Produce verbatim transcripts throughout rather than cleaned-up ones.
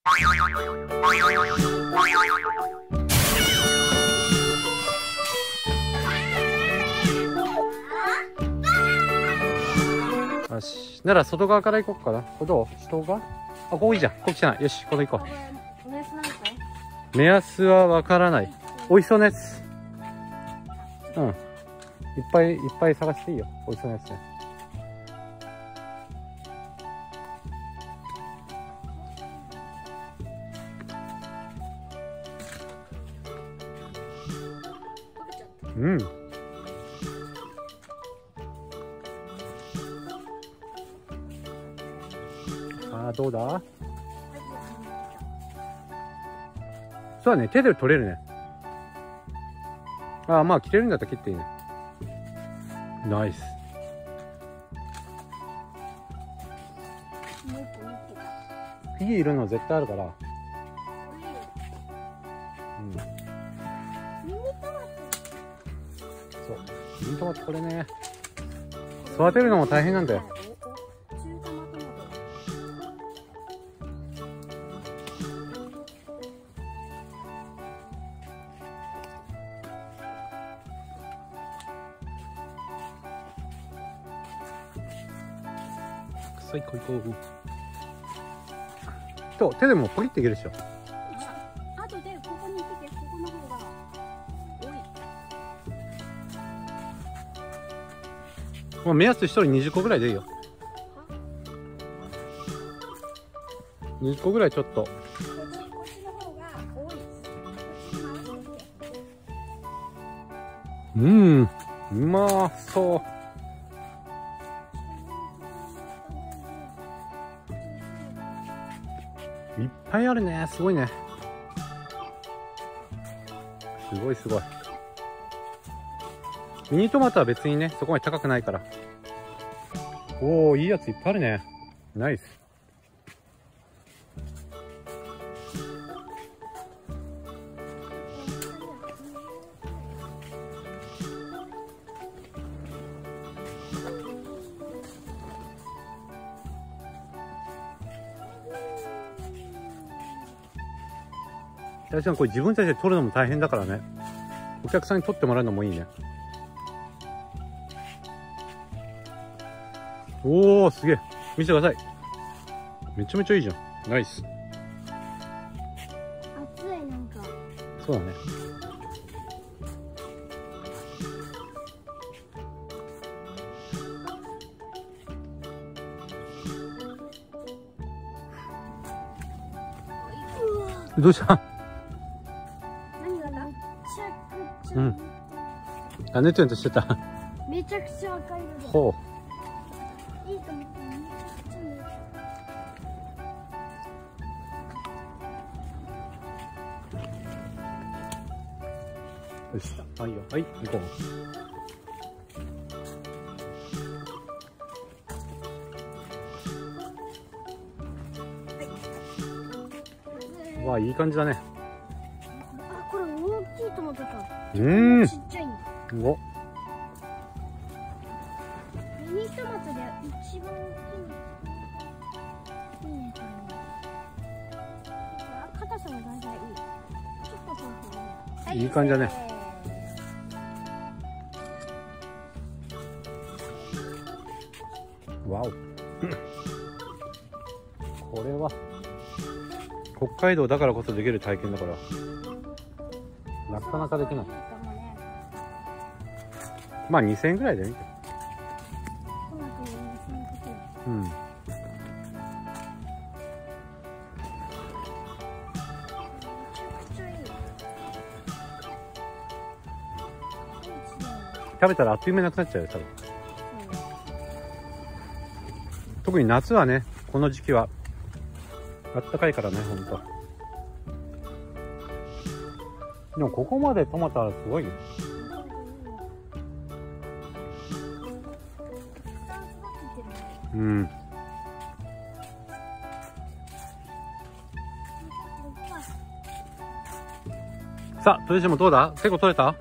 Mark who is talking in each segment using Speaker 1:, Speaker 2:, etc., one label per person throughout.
Speaker 1: よし、なら外側から行こうかな。ここどう？外側？あ、ここいいじゃん。ここ来たな。よし、ここ行こう。
Speaker 2: 目安なんですか？
Speaker 1: 目安はわからない。美味しそうなやつ。うん。いっぱいいっぱい探していいよ。美味しそうなやつね。うん。ああ、どうだ？そうだね、手で取れるね。ああ、まあ切れるんだったら切っていいね。ナイス。ピーいるの絶対あるから。うん。そう。ミニトマトこれね。育てるのも大変なんだよ。さあ行こう行こう。と手でもポリっていけるでしょ。
Speaker 2: あとでここに来て、ここの方が多い。
Speaker 1: もう目安一人にじゅっこぐらいでいいよ。にじゅっこぐらいちょっと。
Speaker 2: こっち、こっちの方が多いです。こっちに回してみて。
Speaker 1: うん、うまそう。いっぱいあるね。すごいね。すごいすごい。ミニトマトは別にね、そこまで高くないから。おお、いいやついっぱいあるね。ナイス。大ちゃん、これ自分たちで取るのも大変だからね。お客さんに取ってもらうのもいいね。おお、すげえ。見せてください。めちゃめちゃいいじゃん。ナイス。
Speaker 2: 熱い、なんか。
Speaker 1: そうだね。どうした？
Speaker 2: 何がな？めちゃくちゃ。
Speaker 1: うん。あ、ねちゃんとしてた。
Speaker 2: めちゃくちゃ赤色で。
Speaker 1: ほ
Speaker 2: う。いいと思った。めちゃくちゃね。
Speaker 1: よし。はいよ。はい、行こう。わあ、いい感じだね。
Speaker 2: あ、これ大きいトマトか。
Speaker 1: うーん。
Speaker 2: ちっちゃいんだ。
Speaker 1: お。
Speaker 2: ミニトマトで一番大きい。いいね、これね。硬さもだんだんいい。ちょっとそうそうね。
Speaker 1: いい感じだね。わお。これは。北海道だからこそできる体験だからなかなかできない。まあにせんえんぐらいでね。うん。食べたらあっという間になくなっちゃうよ多分。特に夏はね、この時期はあったかいからね、ほんと。でもここまでトマトはすごいよ。うん。さあ、トレジもどうだ？結構取れた？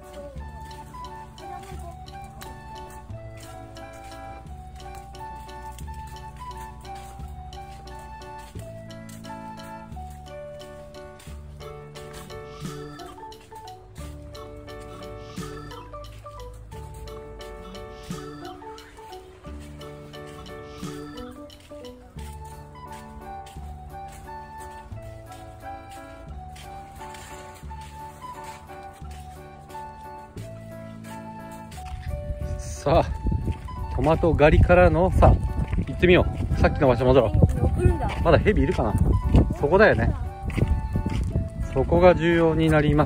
Speaker 1: さあトマト狩りからのさ行ってみよう。さっきの場所戻ろう。まだヘビいるかな。そこだよね。そこが重要になります。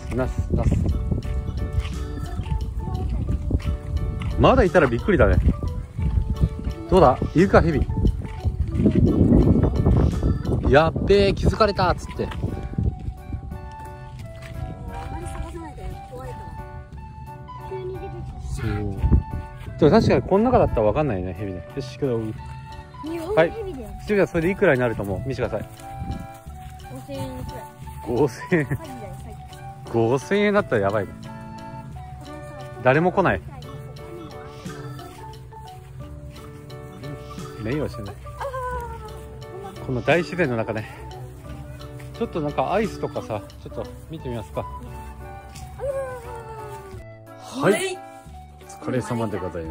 Speaker 1: ナスナスまだいたらびっくりだね。どうだいるかヘビ。やっべえ気づかれたっつって。そうでも確かにこの中だったら分かんないねヘビね。よし行くよ。はい。じゃあそれでいくらになると思う？見せてください。
Speaker 2: ごせんえんくらい。
Speaker 1: ごせんえん。ごせんえんだったらやばいね。誰も来ない。目をしてない。この大自然の中ね。ちょっとなんかアイスとかさ、ちょっと見てみますか。はい。お疲れ様でございます。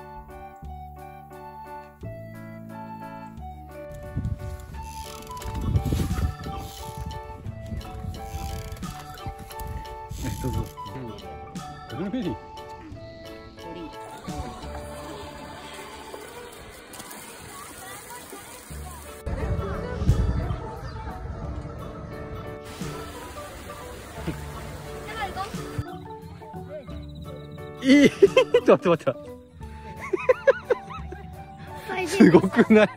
Speaker 1: どうぞ。ブルーベリー。いい。待って待って。すごくない？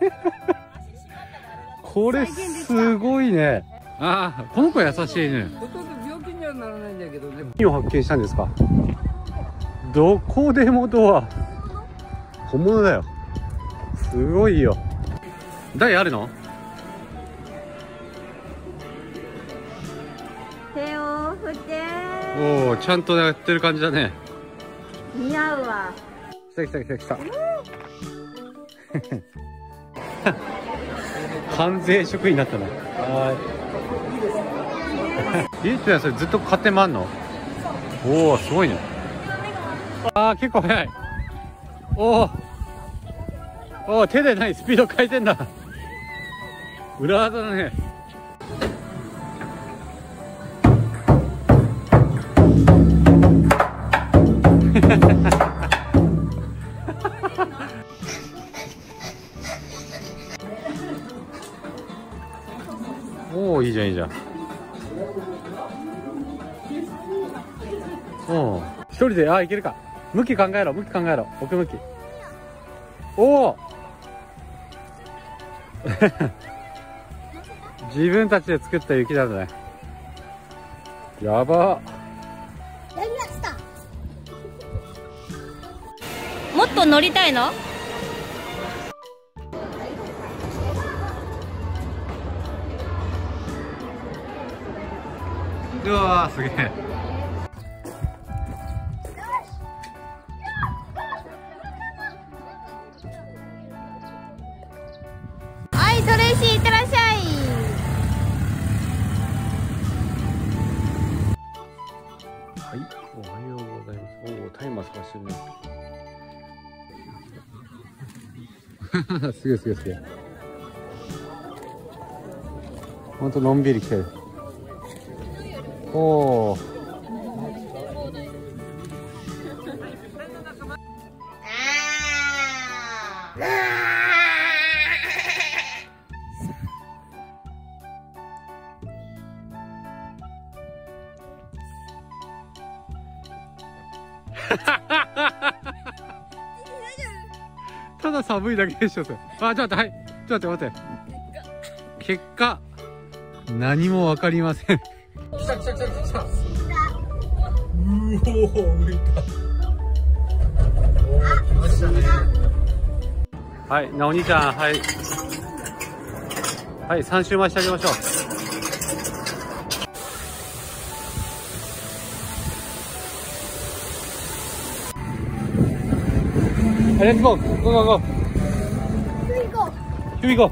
Speaker 1: これすごいね。ああ、この子優しいね。ならないんだけどね。何を発見したんですか？どこでもドア。本物だよ。すごいよ。台あるの？
Speaker 2: 手を振って。
Speaker 1: おお、ちゃんとやってる感じだね。
Speaker 2: 似合うわ。
Speaker 1: 来た来た来た来た。関税職員になったな。はい。いいってやそれずっと買ってまんの？おおすごいね。ああ結構早い。おおおお手でないスピード変えてんだ。裏技だね。おおいいじゃんいいじゃん。おお一人であいけるか。向き考えろ向き考えろ。奥向き。おお自分たちで作った雪だね。やば。
Speaker 2: やりました。もっと乗りたいの？
Speaker 1: うわーすげえ。
Speaker 2: はいトレイシーいってらっしゃい。
Speaker 1: はいおはようございます。おおタイマー探してるね。すげえすげえすげえ。ほんとのんびり来てる。おお。ただ寒いだけでしょそれ。あ、ちょっとはい。ちょっと待って待って。結果何もわかりません。来た来た来た来た。うお浮いた。おお来ましたね。はいなお兄ちゃんはいはいさん周回してあげましょう。レッツゴーゴーゴーゴー。Here we go. Here we go.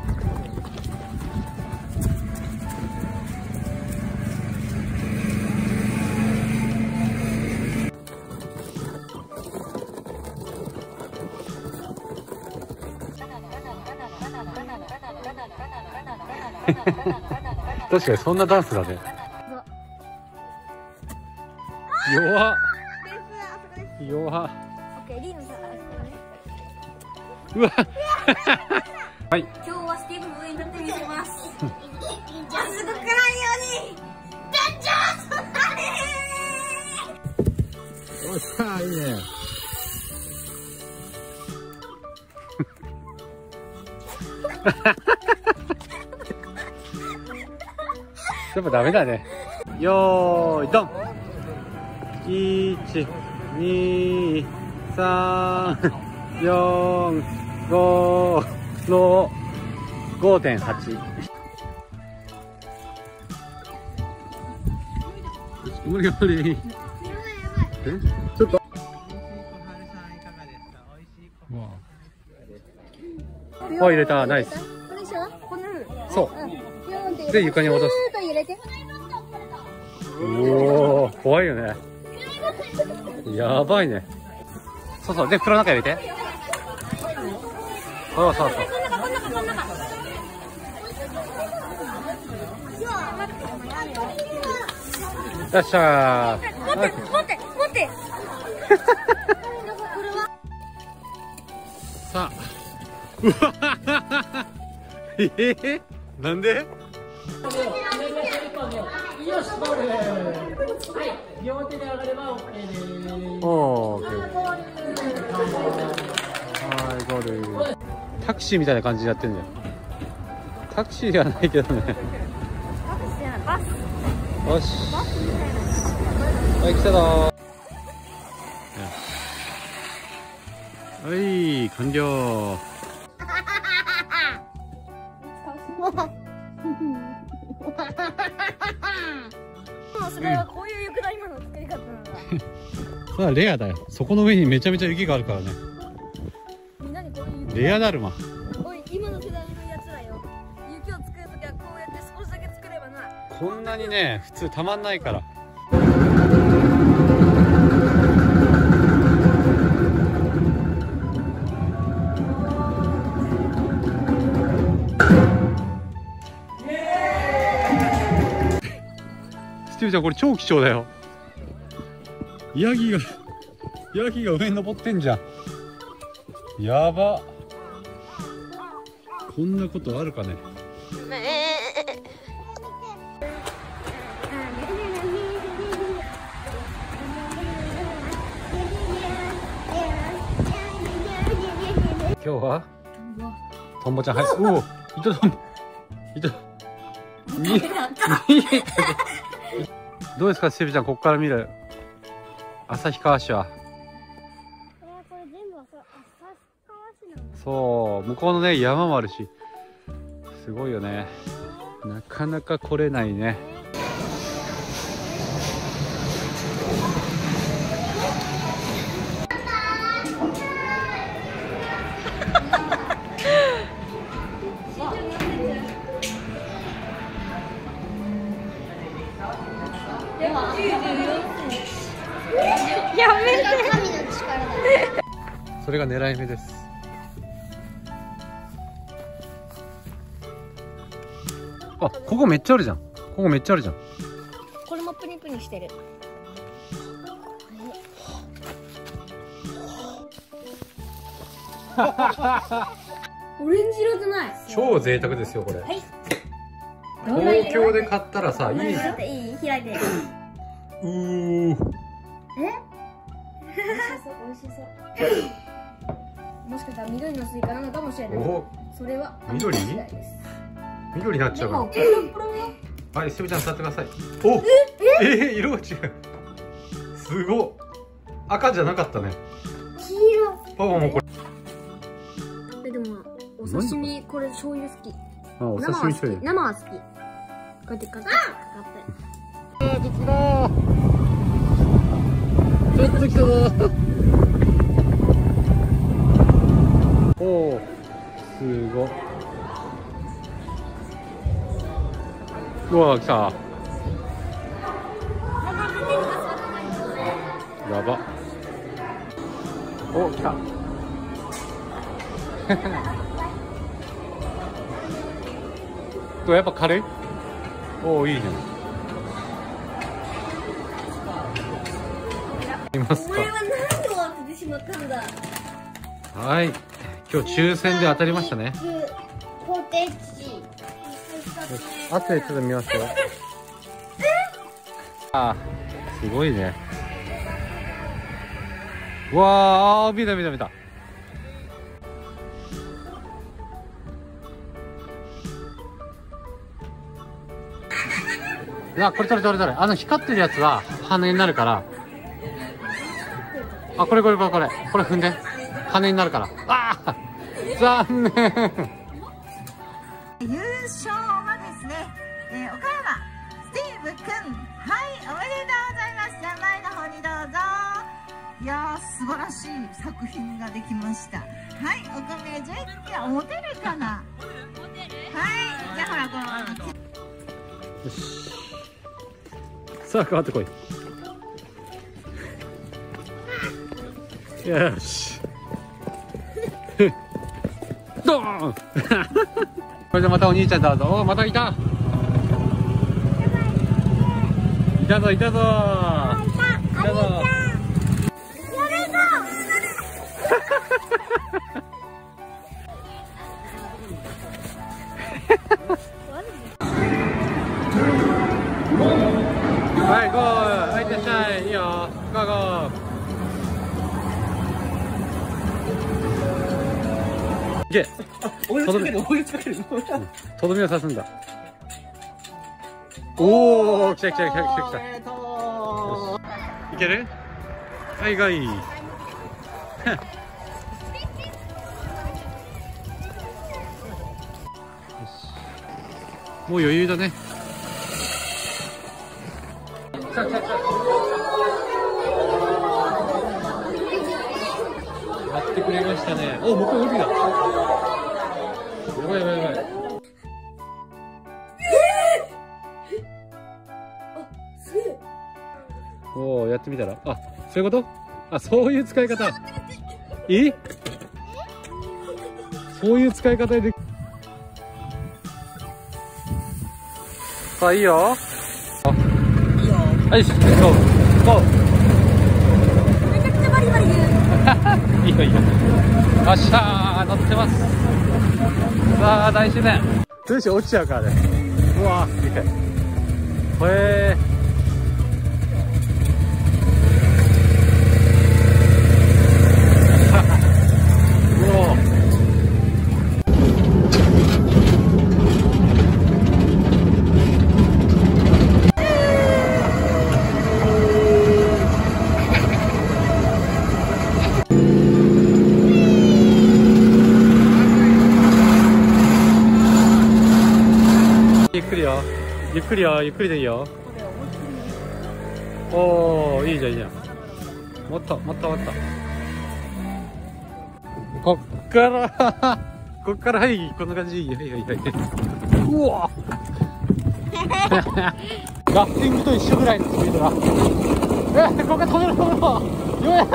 Speaker 1: 確かにそんなダンスだね。弱っ弱っ。
Speaker 2: ケリーのさ、
Speaker 1: うわはい、
Speaker 2: 今日はスティーブの上に立ってみせます。すごくないようにダンジャー
Speaker 1: おっしゃー、いいね。やっぱダメだね。よーいドン。いち、に、さん、よん、ご、ろく、ごてんはち。無理無理。え？ちょっと。あ、入れた、ナイス。そう。で、床に落とす。おお、怖いよね。やばいね。そうそう、で、袋の中入れて。そうそうそう。よっしゃー。
Speaker 2: 持って、持って、持って。
Speaker 1: さあ。うわえー、なんで？
Speaker 3: 両手で上がれば OK です。
Speaker 1: オーケー。はい、ゴール。タクシーみたいな感じになってんじゃん。タクシーじゃないけどね。
Speaker 2: タクシーじゃない、バス。
Speaker 1: よし。はい、来たぞー。はい、完了。
Speaker 2: それはこういう雪だるまの作り方なんだ。
Speaker 1: それはレアだよ。そこの上にめちゃめちゃ雪があるからね。
Speaker 2: みんなにこういう雪
Speaker 1: レアだるま。
Speaker 2: おい、今の世代のやつらよ。雪を作るときはこうやって少しだけ作ればな。
Speaker 1: こんなにね、普通たまんないから。スティーブちゃん、これ超貴重だよ。ヤギがヤギが上に登ってんじゃん。やば。こんなことあるかね。今日はトンボちゃん、はい、おお、糸トンボ、糸にどうですか、スティーブちゃん、ここから見る旭川市は。そう、向こうのね、山もあるし、すごいよね。なかなか来れないね。
Speaker 2: やめて。
Speaker 1: それが狙い目です。あ、ここめっちゃあるじゃん。ここめっちゃあるじゃん。
Speaker 2: これもプニプニしてる。オレンジ色じゃない。
Speaker 1: 超贅沢ですよ、これ。
Speaker 2: はい。
Speaker 1: 東京で買ったらさ、いい。
Speaker 2: いい、開いて。
Speaker 1: うー。
Speaker 2: え？美味しそう、美味しそう。もしかしたら緑のスイカなのかもしれない。
Speaker 1: お、
Speaker 2: それは
Speaker 1: 緑？緑になっちゃうから。はい、スティーブちゃん触ってください。お、ええー、色が違う。すごっ。赤じゃなかったね。
Speaker 2: 黄色。
Speaker 1: パパもこれ。
Speaker 2: え、でもお刺身これ醤油好き。
Speaker 1: あ、お刺身醤油。
Speaker 2: 生は好き。こうやってかかって。
Speaker 1: あー、ちょっとだー。ちょっと来たぞ。おお、すごい。うわー、来た。やば。お、来た。どう、やっぱ軽い？おお、いいね。いますか。
Speaker 2: お前は何を当ててしまったんだ。
Speaker 1: はい、今日抽選で当たりましたね。
Speaker 2: ポテチ。
Speaker 1: あとでちょっと見ますよ。あ、すごいね。わあ、見た見た見た。いや、これ取れ取れ取れ。あの光ってるやつは羽になるから。あ、これこれこれこれ。これ踏んで。羽になるから。ああ、残念。
Speaker 4: 優勝はですね、えー、岡山スティーブくん、はい、おめでとうございます。じゃあ前の方にどうぞ。いやー、素晴らしい作品ができました。はい、お米じゅっキロ持てるかな。はい、じゃあほらこの。
Speaker 1: よし。さあ、変わってこい。よし。ドーン。これでまたお兄ちゃんだぞ。お、またいた。いたぞいたぞ。いたぞ。はい、ゴー。はい、いってらっしゃい。いいよ。ゴーゴー。いけ。とどめ、とどめを刺すんだ。おお、来た来た来た来た来た。いける？はいがいい。もう余裕だね。来た来た来た。やってくれましたね。お、もう一回降りだ。やばいやばいやばい。おお、やってみたら、あ、そういうこと？あ、そういう使い方。え？そういう使い方で。さあ、いいよ。いいよ。はい、ゴー、ゴー。
Speaker 2: めちゃくちゃバリバリ言う。
Speaker 1: いいよいいよ。よっしゃー、乗ってます。さあ、大自然。よし、落ちちゃうからね。うわー、でかい。これ。ゆっくりよ、ゆっくりよ、ゆっくりでいいよ。おお、いいじゃんいいじゃん。もっともっともっと。こっからこっから、はい、こんな感じ。はいはいはい。うわラフティングと一緒ぐらいのスピードだ。えー、ここ止めろ止めろ。よや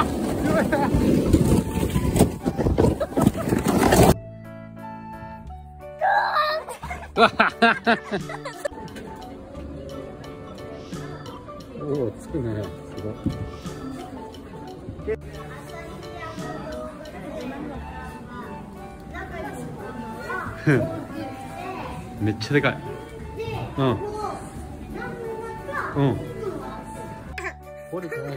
Speaker 1: おお、つくね。すごい。めっちゃでかい。うん。うん。掘れてないよ。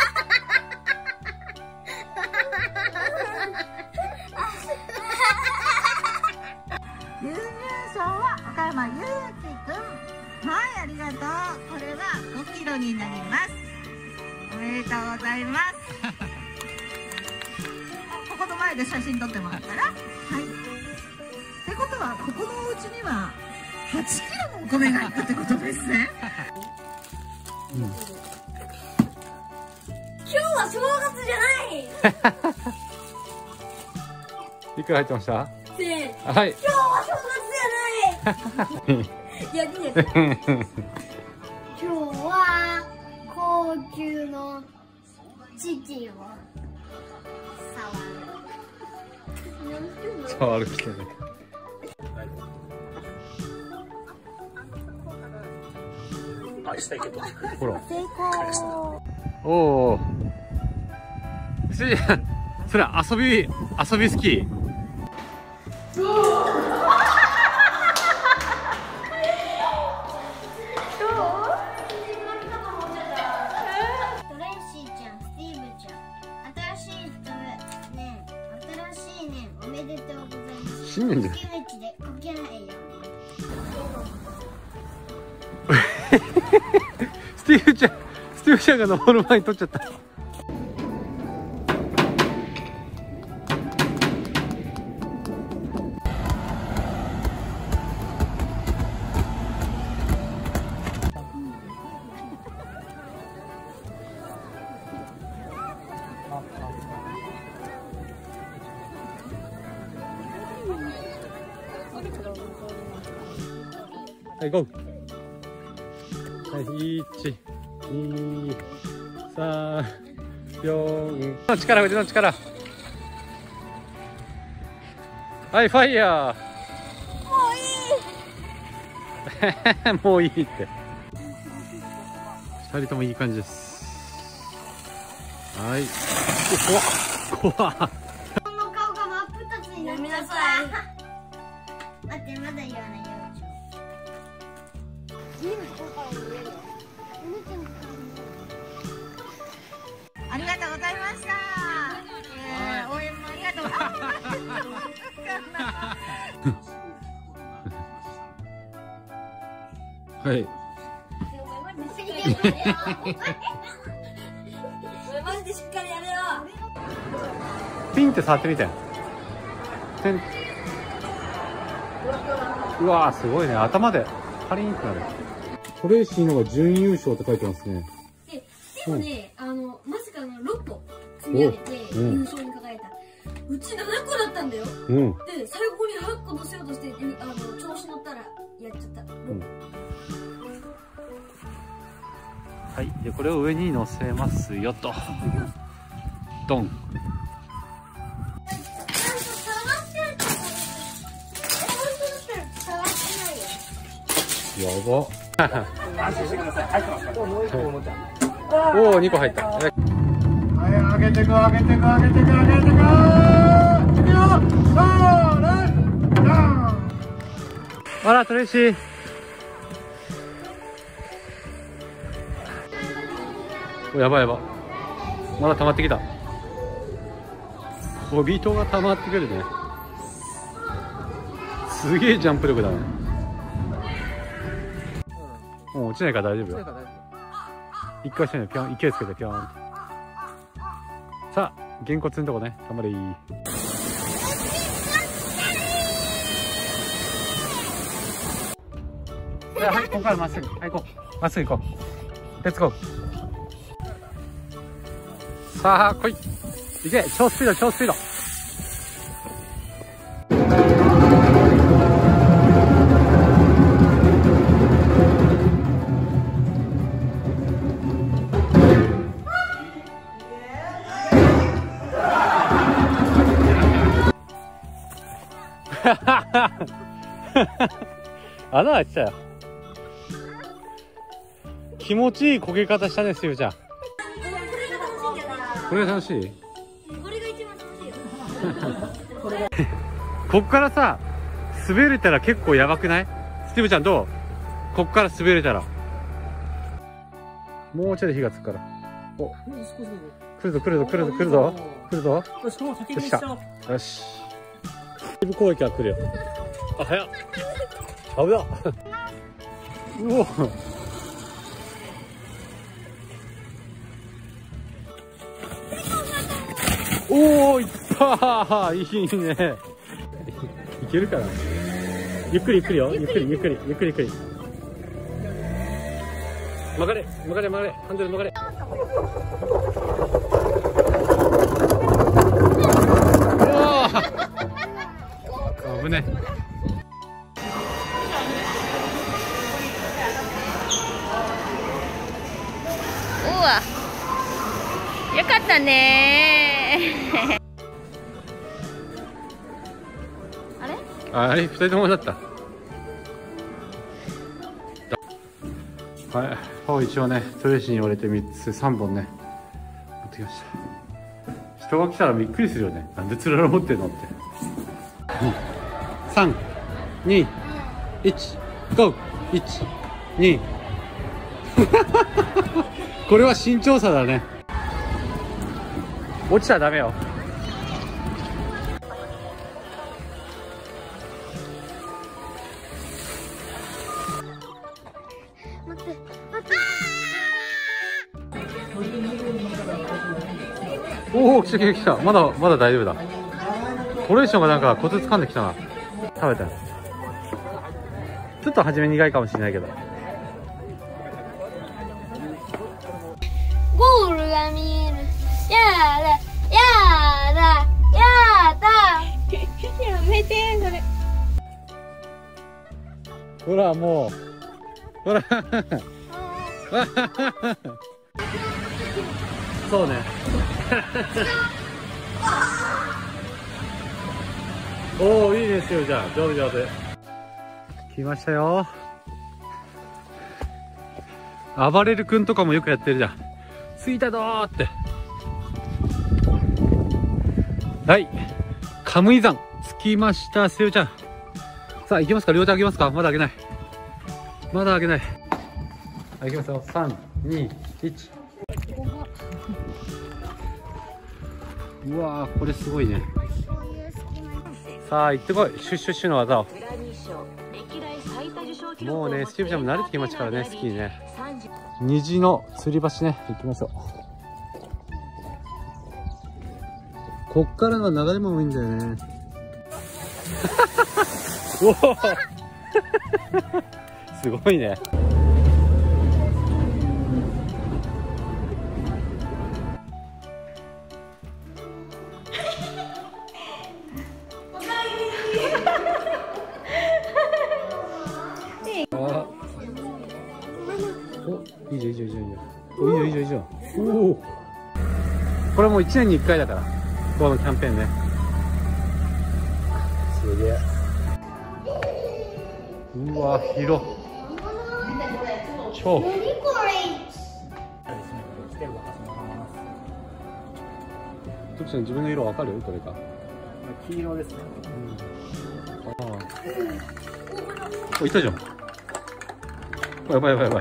Speaker 4: 優勝は岡山ゆうきくん。はい、ありがとう。これはごキロになります。おめでとうございます。ここの前で写真撮ってもらったら、はい。ってことは、ここのお家にははちキロのお米がいくってことですね。
Speaker 1: うん、
Speaker 2: 今日は正月じゃない。
Speaker 1: いくら入ってました？
Speaker 2: せー
Speaker 1: はい。
Speaker 2: 今日は正月じゃない。いや、いいです。今日は高級のチキンを触る。
Speaker 1: 触る来てね。ほら。
Speaker 2: 成功。
Speaker 1: おお。 それ遊び遊び好き。
Speaker 2: トレイシーちゃん、スティーブちゃん、新しい人ね、新しい年おめでとうございます。
Speaker 1: 新年じゃん。
Speaker 2: 月道でこけないよ。
Speaker 1: スティーブちゃん、スティーブちゃんが登る前に取っちゃった。はい、ゴー。はい、いち、に、さん、よん。の力、腕の力。はい、ファイヤー。もういい。もういいって。二人ともいい感じです。はい。怖っ。怖っ。
Speaker 2: この顔が真っ二つになっちゃった。待って、まだ言わないよ。
Speaker 4: ありがとうございました。えー、応援もありがとう。
Speaker 1: はい。
Speaker 2: マジでしっかりやれよ。
Speaker 1: ピンって触ってみて。てん。うわー、すごいね。頭でパリンってなる。トレイシーのが準優勝って書いてますね。
Speaker 2: で、でもね、あの、まさかのろっこ積み上げて優勝に輝いた。うちななこだったんだよ。
Speaker 1: うん。
Speaker 2: で、最後にはっこ乗せようとして、あの、調子乗ったらやっちゃった。うん、
Speaker 1: はい。で、これを上に乗せますよと。ドン。やば。
Speaker 3: 安心してください。入ってますから。もう一個おもちゃ。
Speaker 1: おお、にこ入った。はい、
Speaker 3: 上げてく、上げてく、上げてく、上げてく。いくよ。それ。
Speaker 1: あら、トレイシー。お、やばいやば。まだ溜まってきた。お、ビートが溜まってくるね。すげえジャンプ力だね。もう落ちないから大丈夫よ。一回してね、ピョン、勢いつけてピョンって。さあ、げんこつのとこね、頑張れ。はい、ここからまっすぐ。はい、行こう。まっすぐ行こう。レッツゴー。さあ、来い。行け、超スピード、超スピード。穴開いてたよ。気持ちいい焦げ方したね、スティーブちゃん。これが楽しい。
Speaker 2: これが一番楽しいよ。
Speaker 1: こっからさ、滑れたら結構やばくない？スティーブちゃんどう？こっから滑れたら。もうちょいで火がつくから。お、来るぞ来るぞ来るぞ来るぞ来るぞ。よし来た。よし。スティーブ攻撃は来るよ。あ、早っ。危なっ。うお。おお、いったー。いいね。いけるかな。ゆっくりゆっくりよ。ゆっくりゆっくりゆっくりゆっくり。曲がれ曲がれ曲がれ。ハンドル曲がれ。おお。危ね。
Speaker 5: うわ。よかったねあれ
Speaker 1: あれふたりともだった。はい、歯を一応ねトレーシーに折れてみっつさんぼんね持ってきました。 人が来たらびっくりするよね。なんでつらら持ってんのって。さん、に、いち、ゴー。いち、に。これは慎重さだね。落ちたらダメよ。
Speaker 2: 待って待って。
Speaker 1: おお、来た来た来た。まだまだ大丈夫だ。トレーションがなんかコツ掴んできたな。食べたよ。ちょっと初め苦いかもしれないけど。
Speaker 2: ゴールが見える。やだやだやだ。やめてそれ。
Speaker 1: ほらもう。ほら。そうね。おお、いいですよ。じゃあ上手上手。来ましたよ。暴れる君とかもよくやってるじゃん。着いたぞーって。はい、カムイ山着きました。せよちゃん、さあ行きますか。両手あげますか。まだあげない、まだあげない。はい、行きますよ。さん、に、いち。うわー、これすごいね。さあ行ってこい。シュッシュッシュの技を。もうね、スティーブちゃんも慣れてきましたからね、スキーにね。虹の吊り橋ね、行きましょう。こっからの流れもいいんだよね。おおすごいね。あ、お、いいじゃんいいじゃんいいじゃんいいじゃん。お、いいじゃんいいじゃんいいじゃん。おお、これもういちねんにいっかいだから、このキャンペーンね。すげえ。うわ、広。超。
Speaker 2: 何これ。
Speaker 1: 徳ちゃん、自分の色わかる？これか。
Speaker 3: 黄色ですね。
Speaker 1: うん、ああ。お、いたじゃん。やばいやばいやばい。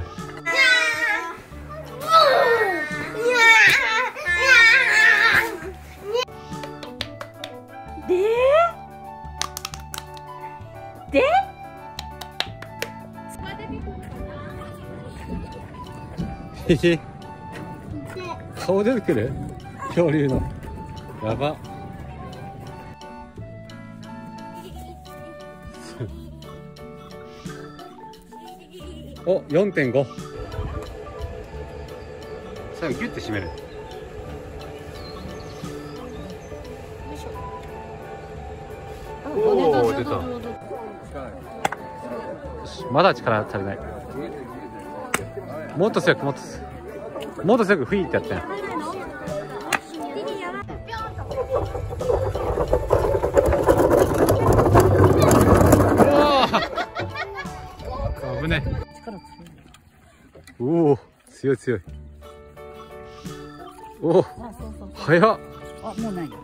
Speaker 5: で
Speaker 1: へへ、顔出てくる恐竜の。やば。お、よんてんご。最後ギュッて締める。おお、出た。まだ力足りない。もっと強く、もっと強く、もっと強く、フィーってやって。おお、危ねえ。おお、強い強い。おお、早っ。
Speaker 4: あ、もうないよ。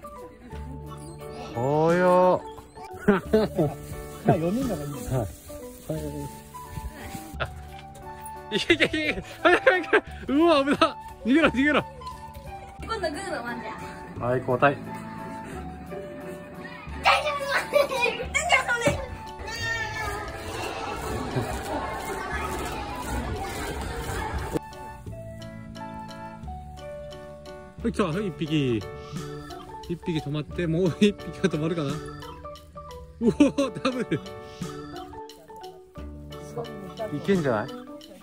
Speaker 1: 早っ。
Speaker 3: まあよにんだからいいね。
Speaker 1: はい。いけいけいけ。早く早く。うわ、危な。逃げろ逃げろ。
Speaker 2: 今度グーの番じゃ。
Speaker 1: はい、交代。
Speaker 2: 大丈夫。大丈夫です。
Speaker 1: はい、来た。はい、一匹。一匹止まって、もう一匹が止まるかな。うお、ダブル。いけんじゃない。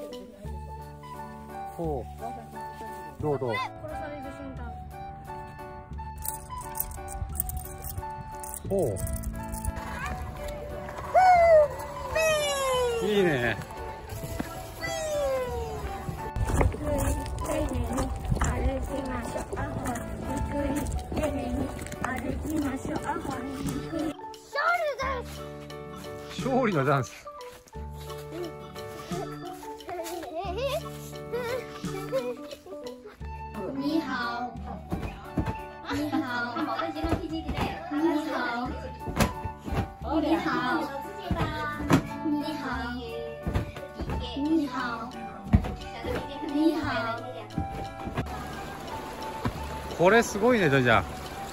Speaker 1: ほう。どうどう。
Speaker 2: 殺される瞬間。
Speaker 1: ほう。いいね。勝利のダンス。
Speaker 2: 你好。 你好。你好。
Speaker 1: これすごいね、じゃあ。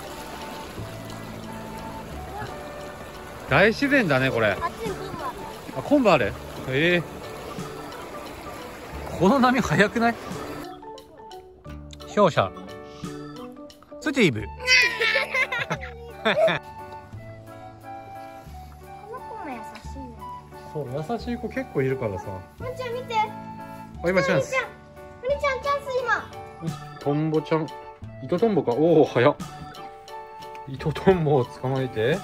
Speaker 1: 大自然だね、これ。
Speaker 2: あっちにコンバ。
Speaker 1: あ、コンバある。ええー。この波速くない？勝者。スティーブ。
Speaker 2: この子も優しいね。
Speaker 1: そう、優しい子結構いるからさ。
Speaker 2: まんちゃん見て。
Speaker 1: あ、今チャンス。
Speaker 2: まりちゃんチャンス今。
Speaker 1: トンボちゃん。糸トンボか。おお、早っ。糸トンボを捕まえて。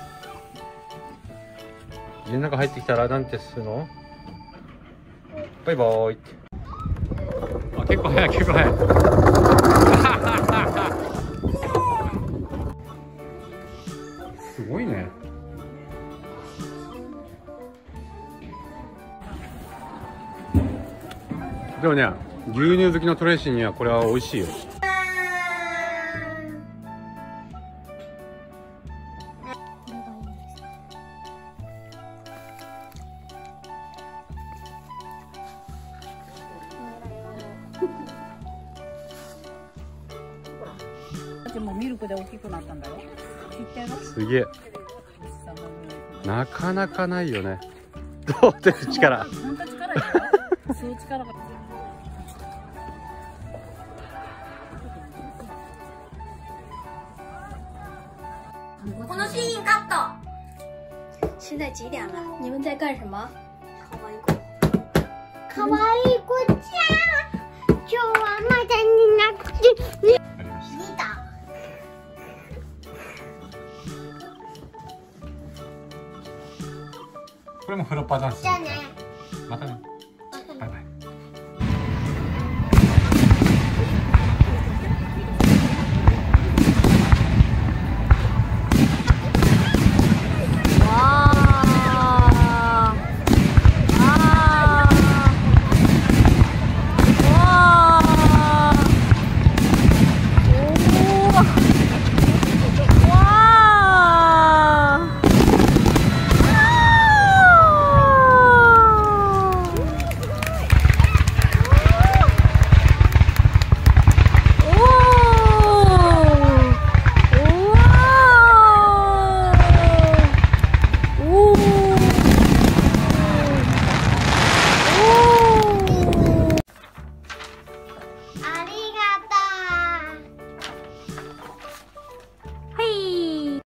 Speaker 1: 家の中入ってきたらなんてするの？バイバーイって。あ、結構早い、結構早い。すごいね。でもね、牛乳好きのトレイシーにはこれは美味しいよ。
Speaker 4: もうミルクで大きくなったんだよ。知ってる？
Speaker 1: すげえ。なかなかないよね。どうです力。
Speaker 4: 本当力いる？吸う力が。
Speaker 2: このシーンカット。现在几点了？你们在干什么？可愛い子ちゃん。今日はまだになくて。見た。
Speaker 1: これもフロッパーダンス。
Speaker 2: じゃあね。
Speaker 1: またね。